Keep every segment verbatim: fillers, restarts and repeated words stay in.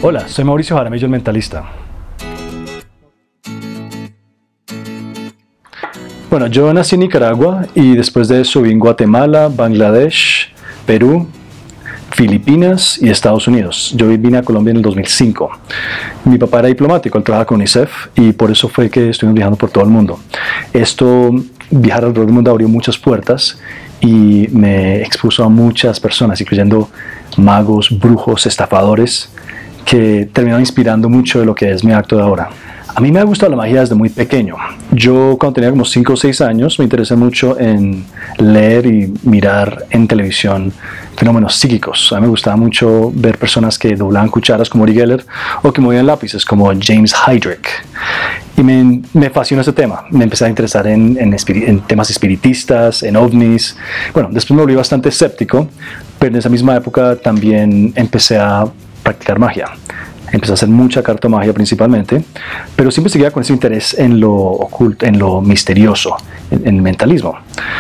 Hola, soy Mauricio Jaramillo, el mentalista. Bueno, yo nací en Nicaragua y después de eso viví en Guatemala, Bangladesh, Perú, Filipinas y Estados Unidos. Yo vine a Colombia en el dos mil cinco. Mi papá era diplomático, él trabajaba con UNICEF y por eso fue que estuvimos viajando por todo el mundo. Esto, viajar alrededor del mundo abrió muchas puertas y me expuso a muchas personas, incluyendo magos, brujos, estafadores, que terminaron inspirando mucho de lo que es mi acto de ahora. A mí me ha gustado la magia desde muy pequeño. Yo cuando tenía como cinco o seis años me interesé mucho en leer y mirar en televisión fenómenos psíquicos. A mí me gustaba mucho ver personas que doblaban cucharas como Uri Geller o que movían lápices como James Heydrich. Y me, me fascinó ese tema. Me empecé a interesar en, en, en temas espiritistas, en ovnis. Bueno, después me volví bastante escéptico, pero en esa misma época también empecé a practicar magia. Empecé a hacer mucha cartomagia principalmente, pero siempre seguía con ese interés en lo oculto, en lo misterioso, en, en el mentalismo.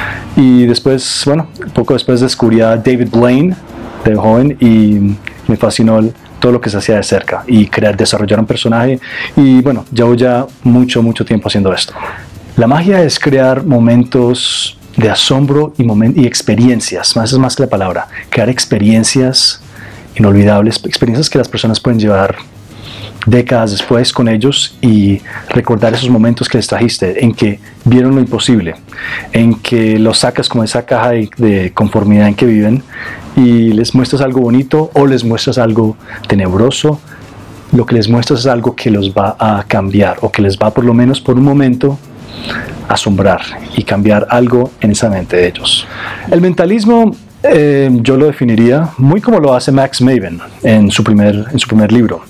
Y después, bueno, poco después descubrí a David Blaine de joven y me fascinó el, todo lo que se hacía de cerca y crear, desarrollar un personaje. Y bueno, llevo ya mucho, mucho tiempo haciendo esto. La magia es crear momentos de asombro y, moment y experiencias, más es más que la palabra, crear experiencias inolvidables, experiencias que las personas pueden llevar décadas después con ellos y recordar esos momentos que les trajiste, en que vieron lo imposible, en que los sacas como esa caja de, de conformidad en que viven y les muestras algo bonito o les muestras algo tenebroso. Lo que les muestras es algo que los va a cambiar o que les va por lo menos por un momento asombrar y cambiar algo en esa mente de ellos. El mentalismo Eh, yo lo definiría muy como lo hace Max Maven en su primer, en su primer libro.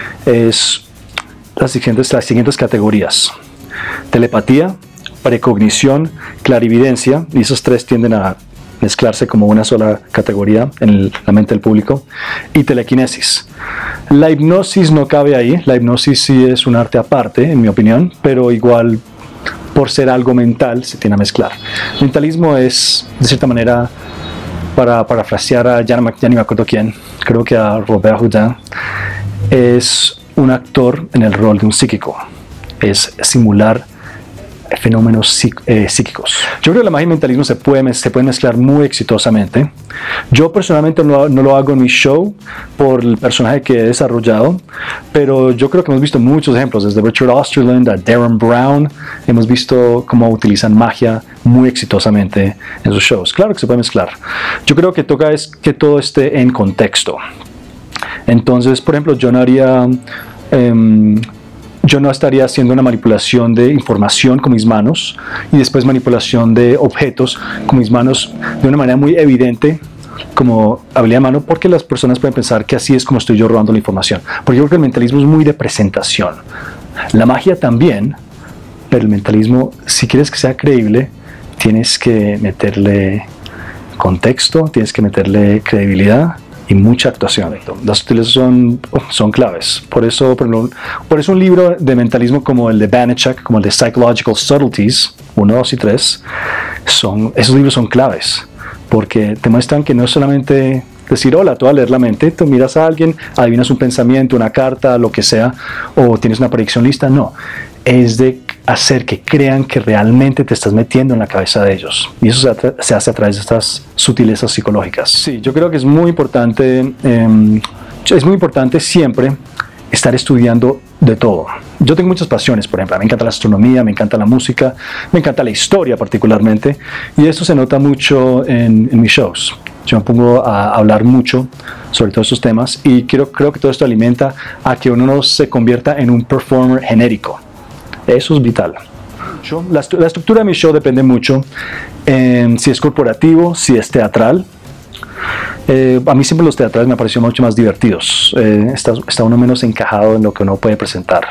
Es las siguientes, las siguientes categorías: telepatía, precognición, clarividencia, y esos tres tienden a mezclarse como una sola categoría en el, la mente del público, y telequinesis. La hipnosis no cabe ahí. La hipnosis sí es un arte aparte, en mi opinión, pero igual por ser algo mental se tiende a mezclar. El mentalismo es, de cierta manera, para parafrasear a ya no, ya ni me acuerdo quién, creo que a Robert Houdin, es un actor en el rol de un psíquico, es simular fenómenos psíqu eh, psíquicos. Yo creo que la magia y el mentalismo se puede, se pueden mezclar muy exitosamente. Yo personalmente no, no lo hago en mi show por el personaje que he desarrollado, pero yo creo que hemos visto muchos ejemplos, desde Richard Osterland a Darren Brown. Hemos visto cómo utilizan magia muy exitosamente en sus shows. Claro que se puede mezclar. Yo creo que toca es que todo esté en contexto. Entonces, por ejemplo, yo no haría... Um, Yo no estaría haciendo una manipulación de información con mis manos y después manipulación de objetos con mis manos de una manera muy evidente como habilidad de mano, porque las personas pueden pensar que así es como estoy yo robando la información. Porque yo creo que el mentalismo es muy de presentación. La magia también, pero el mentalismo, si quieres que sea creíble, tienes que meterle contexto, tienes que meterle credibilidad y mucha actuación. Las utilidades son, son claves. Por eso, por, ejemplo, por eso un libro de mentalismo como el de Banachek, como el de Psychological Subtleties uno, dos y tres, son, esos libros son claves, porque te muestran que no es solamente decir hola, tú vas a leer la mente, tú miras a alguien, adivinas un pensamiento, una carta, lo que sea, o tienes una predicción lista. No, es de hacer que crean que realmente te estás metiendo en la cabeza de ellos, y eso se, se hace a través de estas sutilezas psicológicas. Sí, yo creo que es muy importante, eh, es muy importante siempre estar estudiando de todo. Yo tengo muchas pasiones, por ejemplo, me encanta la astronomía, me encanta la música, me encanta la historia particularmente, y esto se nota mucho en, en mis shows. Yo me pongo a hablar mucho sobre todos estos temas y quiero, creo que todo esto alimenta a que uno no se convierta en un performer genérico. Eso es vital. La, la estructura de mi show depende mucho eh, si es corporativo, si es teatral. Eh, a mí siempre los teatrales me han parecido mucho más divertidos. Eh, está, está uno menos encajado en lo que uno puede presentar.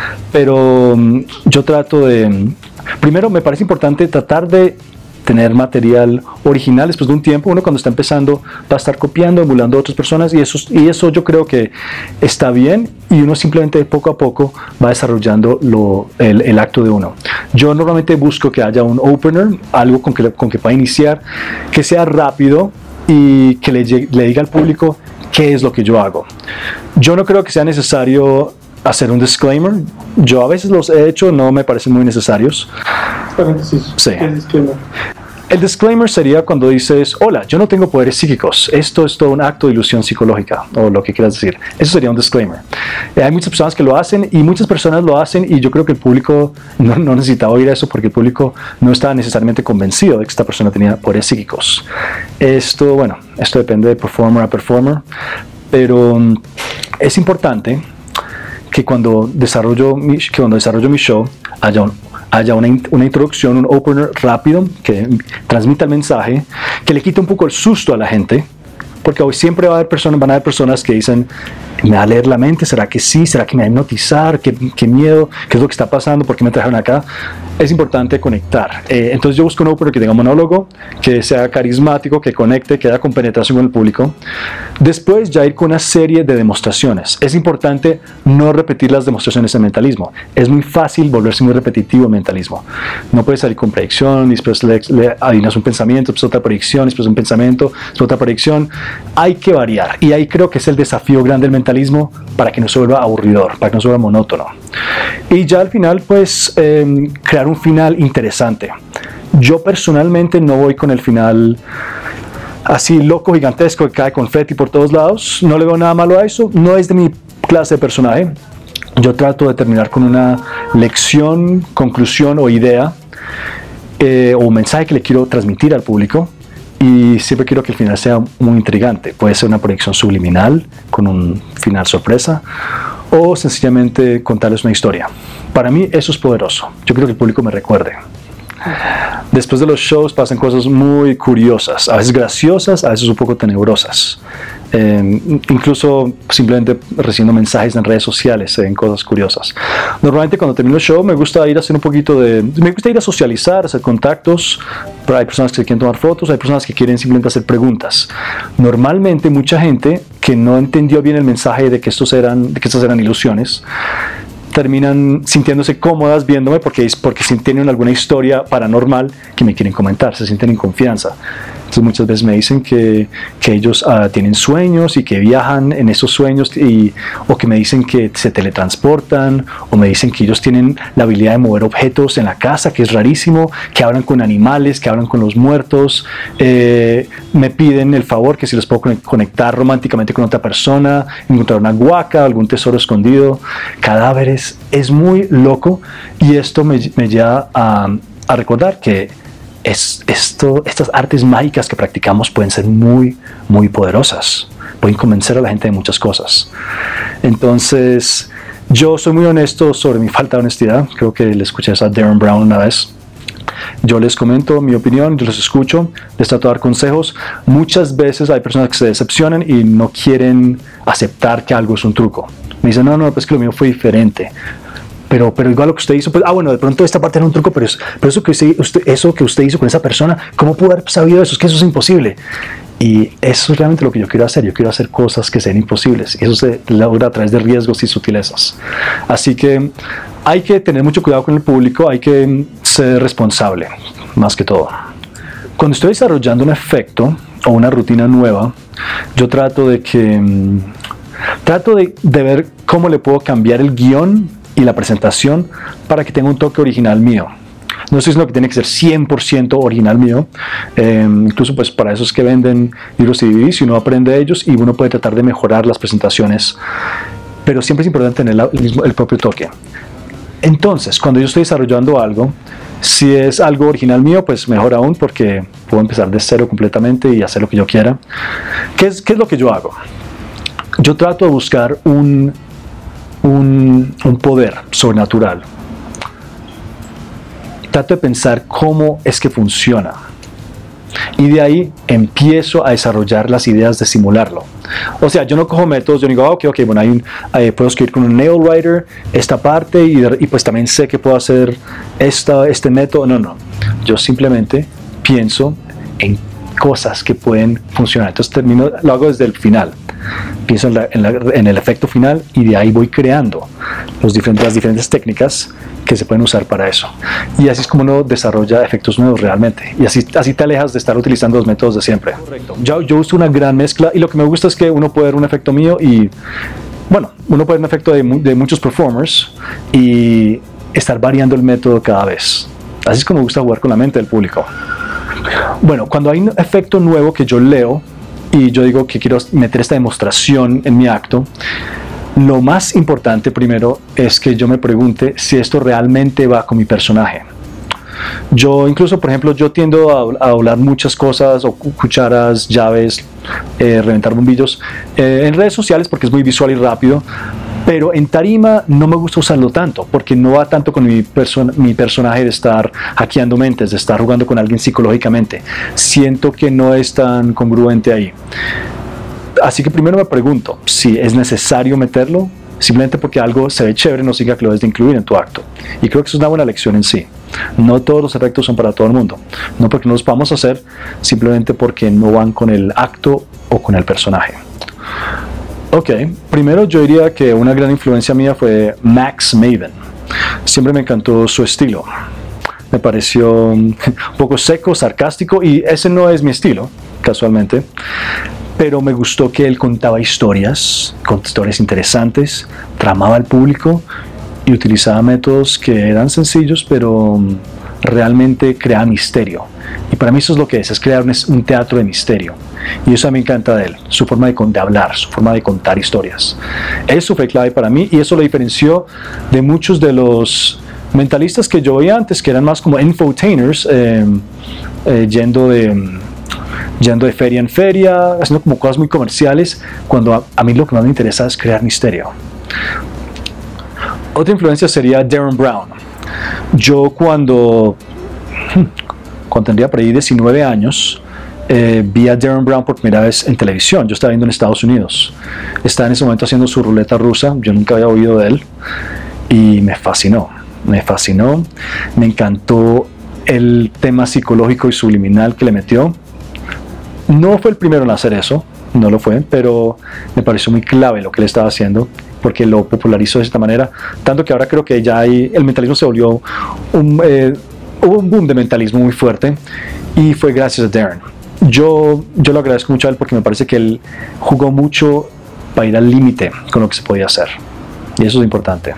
Pero um, yo trato de... Primero, me parece importante tratar de tener material original. Después de un tiempo, uno cuando está empezando va a estar copiando, emulando a otras personas, y eso, y eso yo creo que está bien, y uno simplemente poco a poco va desarrollando lo, el, el acto de uno. Yo normalmente busco que haya un opener, algo con que, con que pueda iniciar, que sea rápido y que le, le diga al público ¿qué es lo que yo hago? Yo no creo que sea necesario hacer un disclaimer. Yo a veces los he hecho, no me parecen muy necesarios. Paréntesis. Sí. ¿Qué disclaimer? El disclaimer sería cuando dices, hola, yo no tengo poderes psíquicos, esto es todo un acto de ilusión psicológica, o lo que quieras decir. Eso sería un disclaimer. Eh, hay muchas personas que lo hacen y muchas personas lo hacen y yo creo que el público no, no necesitaba oír eso porque el público no estaba necesariamente convencido de que esta persona tenía poderes psíquicos. Esto, bueno, esto depende de performer a performer, pero um, es importante que cuando desarrollo mi, que cuando desarrollo mi show haya un haya una, una introducción, un opener rápido que transmita el mensaje, que le quite un poco el susto a la gente, porque hoy siempre va a haber personas, van a haber personas que dicen, ¿me va a leer la mente? ¿Será que sí? ¿Será que me va a hipnotizar? ¿Qué, qué miedo? ¿Qué es lo que está pasando? ¿Por qué me trajeron acá? Es importante conectar. Eh, entonces yo busco un opener que tenga monólogo, que sea carismático, que conecte, que haga con penetración con el público. Después ya ir con una serie de demostraciones. Es importante no repetir las demostraciones de mentalismo. Es muy fácil volverse muy repetitivo en mentalismo. No puedes salir con predicción, después le, le adivinas un pensamiento, después otra predicción, después un pensamiento, después otra predicción. Hay que variar y ahí creo que es el desafío grande del mentalismo para que no se vuelva aburridor, para que no se vuelva monótono. Y ya al final pues eh, crear un final interesante. Yo personalmente no voy con el final así loco, gigantesco, que cae confeti por todos lados. No le veo nada malo a eso, no es de mi clase de personaje. Yo trato de terminar con una lección, conclusión o idea eh, o un mensaje que le quiero transmitir al público. Y siempre quiero que el final sea muy intrigante. Puede ser una proyección subliminal con un final sorpresa o sencillamente contarles una historia. Para mí eso es poderoso. Yo quiero que el público me recuerde. Después de los shows pasan cosas muy curiosas, a veces graciosas, a veces un poco tenebrosas. Eh, incluso simplemente recibiendo mensajes en redes sociales, en eh, cosas curiosas. Normalmente cuando termino el show me gusta ir a hacer un poquito de... Me gusta ir a socializar, hacer contactos, pero hay personas que quieren tomar fotos, hay personas que quieren simplemente hacer preguntas. Normalmente mucha gente que no entendió bien el mensaje de que, estos eran, de que estas eran ilusiones, terminan sintiéndose cómodas viéndome porque, porque tienen alguna historia paranormal que me quieren comentar, se sienten en confianza. Entonces muchas veces me dicen que, que ellos uh, tienen sueños y que viajan en esos sueños, y, o que me dicen que se teletransportan, o me dicen que ellos tienen la habilidad de mover objetos en la casa, que es rarísimo, que hablan con animales, que hablan con los muertos. Eh, me piden el favor que si les puedo conectar románticamente con otra persona, encontrar una huaca, algún tesoro escondido, cadáveres. Es muy loco y esto me, me lleva a, a recordar que Es esto, estas artes mágicas que practicamos pueden ser muy, muy poderosas. Pueden convencer a la gente de muchas cosas. Entonces, yo soy muy honesto sobre mi falta de honestidad. Creo que le escuché eso a Darren Brown una vez. Yo les comento mi opinión, yo los escucho, les trato de dar consejos. Muchas veces hay personas que se decepcionan y no quieren aceptar que algo es un truco. Me dicen, no, no, pues que lo mío fue diferente. Pero, pero igual lo que usted hizo, pues, ah, bueno, de pronto esta parte era un truco, pero, es, pero eso, que usted, usted, eso que usted hizo con esa persona, ¿cómo pudo haber sabido eso? Es que eso es imposible. Y eso es realmente lo que yo quiero hacer. Yo quiero hacer cosas que sean imposibles. Y eso se logra a través de riesgos y sutilezas. Así que hay que tener mucho cuidado con el público, hay que ser responsable, más que todo. Cuando estoy desarrollando un efecto o una rutina nueva, yo trato de que... Trato de, de ver cómo le puedo cambiar el guión y la presentación para que tenga un toque original mío. No estoy diciendo que tiene que ser cien por ciento original mío, eh, incluso pues para eso es que venden libros y D V Ds y uno aprende de ellos y uno puede tratar de mejorar las presentaciones, pero siempre es importante tener la, el, mismo, el propio toque. Entonces, cuando yo estoy desarrollando algo, si es algo original mío, pues mejor aún porque puedo empezar de cero completamente y hacer lo que yo quiera. ¿Qué es, qué es lo que yo hago? Yo trato de buscar un Un, un poder sobrenatural. Trato de pensar cómo es que funciona y de ahí empiezo a desarrollar las ideas de simularlo. O sea, yo no cojo métodos, yo digo, ah, ok, ok, bueno, hay un, eh, puedo escribir con un nail writer esta parte y, y pues también sé que puedo hacer esta, este método. No, no, yo simplemente pienso en cosas que pueden funcionar. Entonces termino, lo hago desde el final. Pienso en, la, en, la, en el efecto final y de ahí voy creando los diferentes, las diferentes técnicas que se pueden usar para eso. Y así es como uno desarrolla efectos nuevos realmente. Y así, así te alejas de estar utilizando los métodos de siempre. Correcto. Yo, yo uso una gran mezcla y lo que me gusta es que uno puede ver un efecto mío y, bueno, uno puede ver un efecto de, de muchos performers y estar variando el método cada vez. Así es como me gusta jugar con la mente del público. Bueno, cuando hay un efecto nuevo que yo leo y yo digo que quiero meter esta demostración en mi acto, lo más importante primero es que yo me pregunte si esto realmente va con mi personaje. Yo incluso, por ejemplo, yo tiendo a, a hablar muchas cosas, o cucharas, llaves, eh, reventar bombillos, eh, en redes sociales porque es muy visual y rápido, pero en tarima no me gusta usarlo tanto, porque no va tanto con mi, perso mi personaje de estar hackeando mentes, de estar jugando con alguien psicológicamente. Siento que no es tan congruente ahí. Así que primero me pregunto si es necesario meterlo, simplemente porque algo se ve chévere no significa que lo debes de incluir en tu acto. Y creo que eso es una buena lección en sí. No todos los efectos son para todo el mundo. No porque no los podamos hacer, simplemente porque no van con el acto o con el personaje. Ok, primero yo diría que una gran influencia mía fue Max Maven. Siempre me encantó su estilo. Me pareció un poco seco, sarcástico, y ese no es mi estilo, casualmente. Pero me gustó que él contaba historias, con historias interesantes, tramaba al público y utilizaba métodos que eran sencillos, pero realmente creaban misterio. Y para mí eso es lo que es, es crear un, un teatro de misterio. Y eso a mí me encanta de él, su forma de, de hablar, su forma de contar historias. Eso fue clave para mí y eso lo diferenció de muchos de los mentalistas que yo veía antes, que eran más como infotainers, eh, eh, yendo de... yendo de feria en feria, haciendo como cosas muy comerciales, cuando a, a mí lo que más me interesa es crear misterio. Otra influencia sería Darren Brown. Yo cuando, cuando tendría por ahí diecinueve años, eh, vi a Darren Brown por primera vez en televisión. Yo estaba viendo en Estados Unidos. Estaba en ese momento haciendo su ruleta rusa, yo nunca había oído de él, y me fascinó, me fascinó, me encantó el tema psicológico y subliminal que le metió. No fue el primero en hacer eso, no lo fue, pero me pareció muy clave lo que él estaba haciendo, porque lo popularizó de esta manera, tanto que ahora creo que ya hay, el mentalismo se volvió un, eh, hubo un boom de mentalismo muy fuerte, y fue gracias a Darren. Yo, yo lo agradezco mucho a él porque me parece que él jugó mucho para ir al límite con lo que se podía hacer, y eso es importante.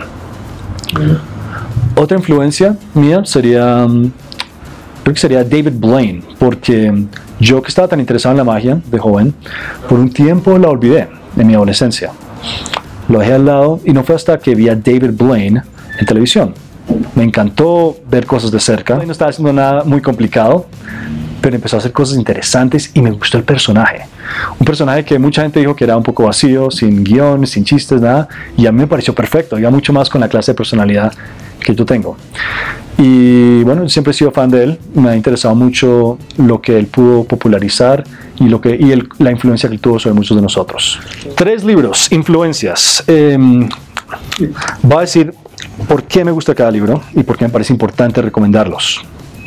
Otra influencia mía sería, creo que sería David Blaine, porque yo que estaba tan interesado en la magia de joven, por un tiempo la olvidé en mi adolescencia. Lo dejé al lado y no fue hasta que vi a David Blaine en televisión. Me encantó ver cosas de cerca. No estaba haciendo nada muy complicado, pero empezó a hacer cosas interesantes y me gustó el personaje. Un personaje que mucha gente dijo que era un poco vacío, sin guión, sin chistes, nada, y a mí me pareció perfecto. Iba mucho más con la clase de personalidad que yo tengo. Y bueno, siempre he sido fan de él, me ha interesado mucho lo que él pudo popularizar y, lo que, y el, la influencia que tuvo sobre muchos de nosotros. Tres libros, influencias. Eh, voy a decir por qué me gusta cada libro y por qué me parece importante recomendarlos.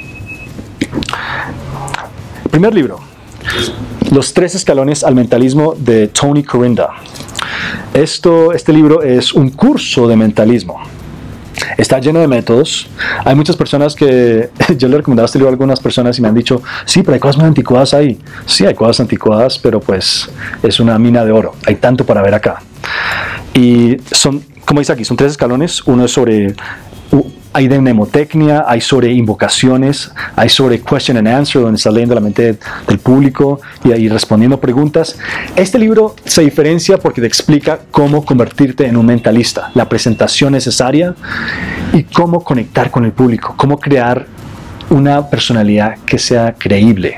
Primer libro, Los tres escalones al mentalismo, de Tony Corinda. Esto, este libro es un curso de mentalismo. Está lleno de métodos. Hay muchas personas que yo le he recomendado este libro a algunas personas y me han dicho, sí, pero hay cosas muy anticuadas ahí. Sí, hay cosas anticuadas, pero pues es una mina de oro. Hay tanto para ver acá. Y son, como dice aquí, son tres escalones. Uno es sobre, hay de mnemotecnia, hay sobre invocaciones, hay sobre question and answer, donde estás leyendo la mente del público y ahí respondiendo preguntas. Este libro se diferencia porque te explica cómo convertirte en un mentalista, la presentación necesaria y cómo conectar con el público, cómo crear una personalidad que sea creíble.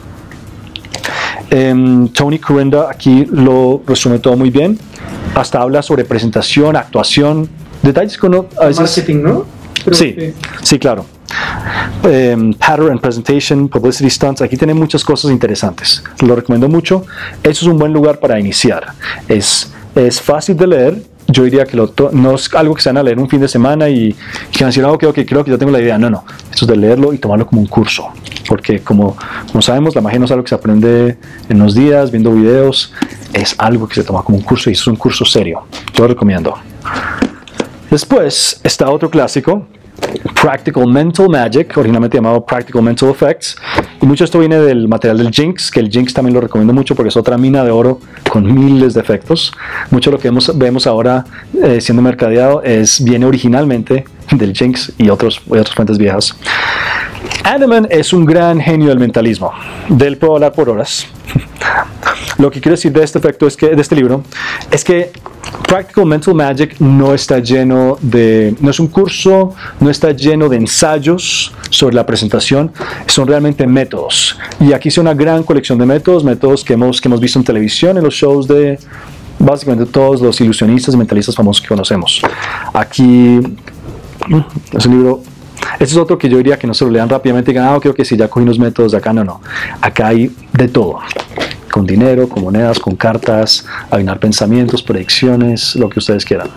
Um, Tony Corinda aquí lo resume todo muy bien. Hasta habla sobre presentación, actuación, detalles que uno a veces... Marketing, ¿no? Sí, que... sí, claro. Um, pattern and presentation, publicity stunts, aquí tiene muchas cosas interesantes. Lo recomiendo mucho. Eso es un buen lugar para iniciar. Es, es fácil de leer. Yo diría que lo no es algo que se van a leer un fin de semana y que van a decir, oh, ok, ok, creo que ya tengo la idea. No, no. Esto es de leerlo y tomarlo como un curso. Porque como, como sabemos, la magia no es algo que se aprende en unos días, viendo videos. Es algo que se toma como un curso y es un curso serio. Yo lo recomiendo. Después está otro clásico, Practical Mental Magic, originalmente llamado Practical Mental Effects, y mucho esto viene del material del Jinx, que el Jinx también lo recomiendo mucho porque es otra mina de oro con miles de efectos. Mucho de lo que vemos, vemos ahora eh, siendo mercadeado es, viene originalmente del Jinx y otros, y otras fuentes viejas. Andaman es un gran genio del mentalismo, del puedo hablar por horas. Lo que quiero decir de este efecto es que, de este libro, es que Practical Mental Magic no está lleno de, no es un curso, no está lleno de ensayos sobre la presentación, son realmente métodos. Y aquí hice una gran colección de métodos, métodos que hemos, que hemos visto en televisión, en los shows de básicamente todos los ilusionistas y mentalistas famosos que conocemos. Aquí es un libro. Este es otro que yo diría que no se lo lean rápidamente y digan, ah, ok, ok, si ya cogí unos métodos de acá, no, no. Acá hay de todo, con dinero, con monedas, con cartas, adivinar pensamientos, predicciones, lo que ustedes quieran.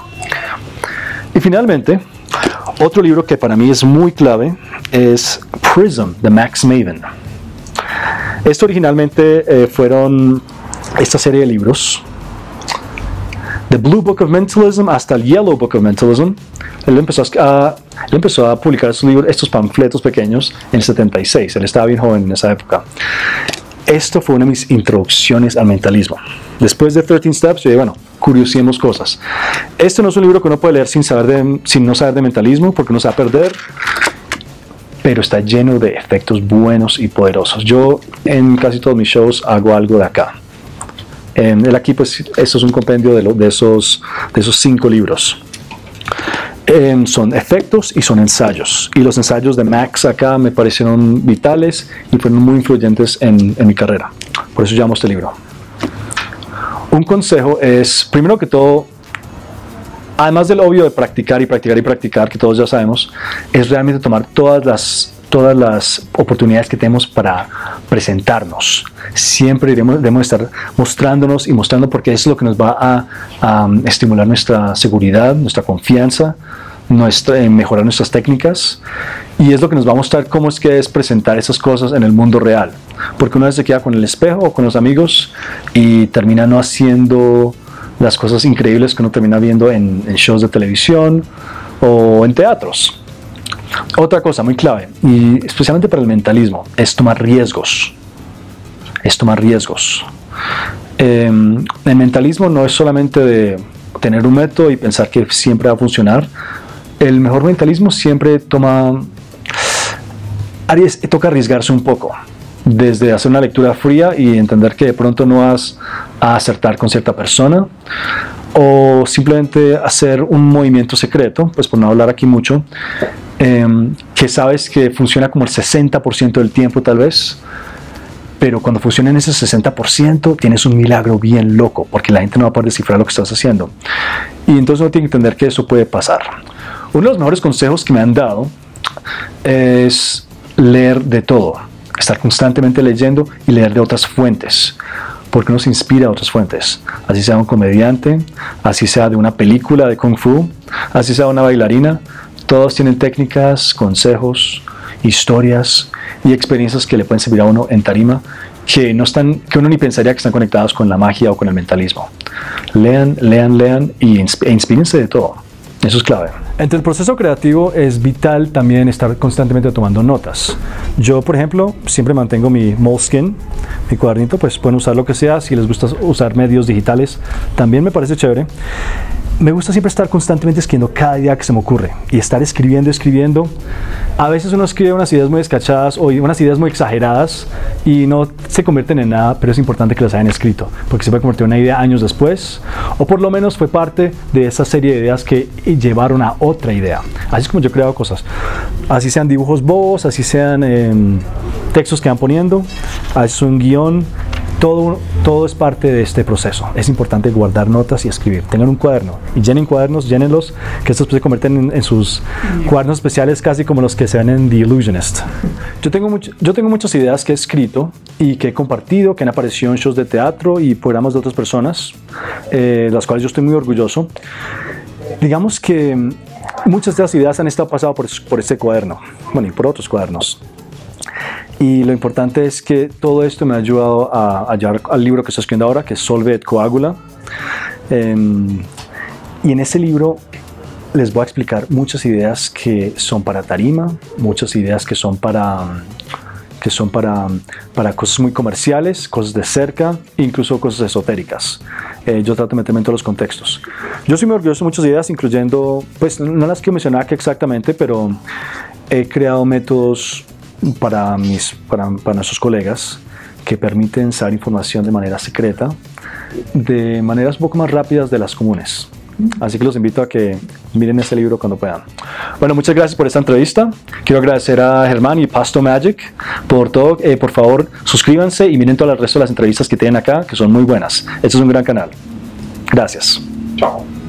Y finalmente, otro libro que para mí es muy clave es Prism, de Max Maven. Esto originalmente eh, fueron esta serie de libros, The Blue Book of Mentalism hasta el Yellow Book of Mentalism. Él empezó a, él empezó a publicar estos, libros, estos panfletos pequeños en el setenta y seis. Él estaba bien joven en esa época. Esto fue una de mis introducciones al mentalismo. Después de trece Steps, yo dije, bueno, curiosemos cosas. Este no es un libro que uno puede leer sin, saber de, sin no saber de mentalismo, porque uno se va a perder, pero está lleno de efectos buenos y poderosos. Yo en casi todos mis shows hago algo de acá. En el aquí, pues, esto es un compendio de, lo, de, esos, de esos cinco libros. Eh, son efectos y son ensayos. Y los ensayos de Max acá me parecieron vitales y fueron muy influyentes en, en mi carrera. Por eso llamo este libro. Un consejo es, primero que todo, además del obvio de practicar y practicar y practicar, que todos ya sabemos, es realmente tomar todas las, todas las oportunidades que tenemos para presentarnos. Siempre debemos, debemos estar mostrándonos y mostrando, porque eso es lo que nos va a, a estimular nuestra seguridad, nuestra confianza, nuestra, eh, mejorar nuestras técnicas, y es lo que nos va a mostrar cómo es que es presentar esas cosas en el mundo real, porque una vez se queda con el espejo o con los amigos y termina no haciendo las cosas increíbles que uno termina viendo en, en shows de televisión o en teatros. Otra cosa muy clave, y especialmente para el mentalismo, es tomar riesgos. Es tomar riesgos. Eh, el mentalismo no es solamente de tener un método y pensar que siempre va a funcionar. El mejor mentalismo siempre toma, toca arriesgarse un poco. Desde hacer una lectura fría y entender que de pronto no vas a acertar con cierta persona, o simplemente hacer un movimiento secreto, pues por no hablar aquí mucho, eh, que sabes que funciona como el sesenta por ciento del tiempo tal vez, pero cuando funciona en ese sesenta por ciento tienes un milagro bien loco, porque la gente no va a poder descifrar lo que estás haciendo. Y entonces uno tiene que entender que eso puede pasar. Uno de los mejores consejos que me han dado es leer de todo, estar constantemente leyendo y leer de otras fuentes, porque uno se inspira a otras fuentes, así sea un comediante, así sea de una película de Kung Fu, así sea una bailarina. Todos tienen técnicas, consejos, historias y experiencias que le pueden servir a uno en tarima, que, no están, que uno ni pensaría que están conectados con la magia o con el mentalismo. Lean, lean, lean y e inspírense de todo. Eso es clave. Entre el proceso creativo es vital también estar constantemente tomando notas. Yo, por ejemplo, siempre mantengo mi Moleskine, mi cuadernito, pues pueden usar lo que sea. Si les gusta usar medios digitales, también me parece chévere. Me gusta siempre estar constantemente escribiendo cada idea que se me ocurre y estar escribiendo, escribiendo. A veces uno escribe unas ideas muy descachadas o unas ideas muy exageradas y no se convierten en nada, pero es importante que las hayan escrito, porque se puede convertir en una idea años después, o por lo menos fue parte de esa serie de ideas que llevaron a otra idea. Así es como yo he creado cosas. Así sean dibujos bobos, así sean eh, textos que van poniendo, así un guión. Todo, todo es parte de este proceso. Es importante guardar notas y escribir. Tengan un cuaderno y llenen cuadernos, llénenlos, que estos se convierten en, en sus cuadernos especiales, casi como los que se ven en The Illusionist. Yo tengo, mucho, yo tengo muchas ideas que he escrito y que he compartido, que han aparecido en shows de teatro y programas de otras personas, eh, las cuales yo estoy muy orgulloso. Digamos que muchas de las ideas han estado pasadas por, por este cuaderno, bueno, y por otros cuadernos. Y lo importante es que todo esto me ha ayudado a, a llegar al libro que estoy escribiendo ahora, que es Solve et Coagula. Eh, y en ese libro les voy a explicar muchas ideas que son para tarima, muchas ideas que son para, que son para, para cosas muy comerciales, cosas de cerca, incluso cosas esotéricas. Eh, yo trato de meterme en todos los contextos. Yo soy muy orgulloso de muchas ideas, incluyendo, pues no las quiero mencionar aquí exactamente, pero he creado métodos para, mis, para, para nuestros colegas que permiten saber información de manera secreta, de maneras un poco más rápidas de las comunes. Así que los invito a que miren ese libro cuando puedan. Bueno, muchas gracias por esta entrevista. Quiero agradecer a Germán y Pasto Magic por todo. Eh, por favor, suscríbanse y miren todo el resto de las entrevistas que tienen acá, que son muy buenas. Este es un gran canal. Gracias. Chao.